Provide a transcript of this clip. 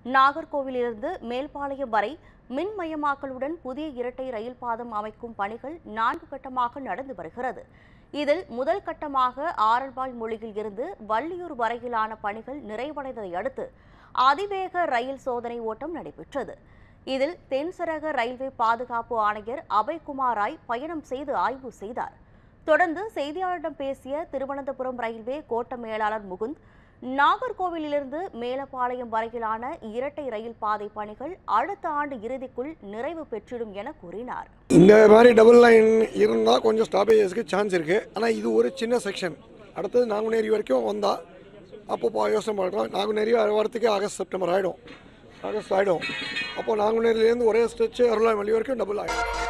நாகர்கோவிலிருந்து மேல்பாளையம் வரை மின்மயமாக்கலுடன் புதிய இரட்டை ரயில் பாதம் அமைக்கும் பணிகள் 4 கட்டமாக நடந்து வருகிறது. இதில் முதல் கட்டமாக ஆரல்வாய்மொழியில் இருந்து வள்ளியூர் வரையிலான பணிகள் நிறைவடைந்ததை அடுத்து அதிவேக ரயில் சோதனை ஓட்டம் நடைபெற்றது. இதில் தென்சரக ரயில்வே பாதுகாப்பு ஆணையர் அபய்குமார் ராய் பயணம் செய்து ஆய்வு செய்தார். தொடர்ந்து செய்தியாளரிடம் பேசிய திருவனந்தபுரம் ரயில்வே கோட்ட மேலாளர் முகுந்த், நாகர்கோவிலிருந்து மேலப்பாளையம் வரையிலான இரட்டை ரயில் பாதை பணிகள் அடுத்த ஆண்டு இறுதிக்குள் நிறைவு பெற்றிடும் என கூறினார். இந்த மாதிரி டபுள் லைன் இருந்தால் கொஞ்சம் ஸ்டாப்பேஜஸ்க்கு சான்ஸ் இருக்குது. ஆனால் இது ஒரு சின்ன செக்ஷன். அடுத்தது நாங்குநேரி வரைக்கும் வந்தால் அப்போ யோசனை பண்ணுறோம். நாங்குநேரி வரத்துக்கு ஆகஸ்ட் செப்டம்பர் ஆகிடும். அப்போது நாங்குநேரியிலேருந்து ஒரே ஸ்ட்ரெச்சு அருளாய்மொழி வரைக்கும் டபுள் ஆகிடும்.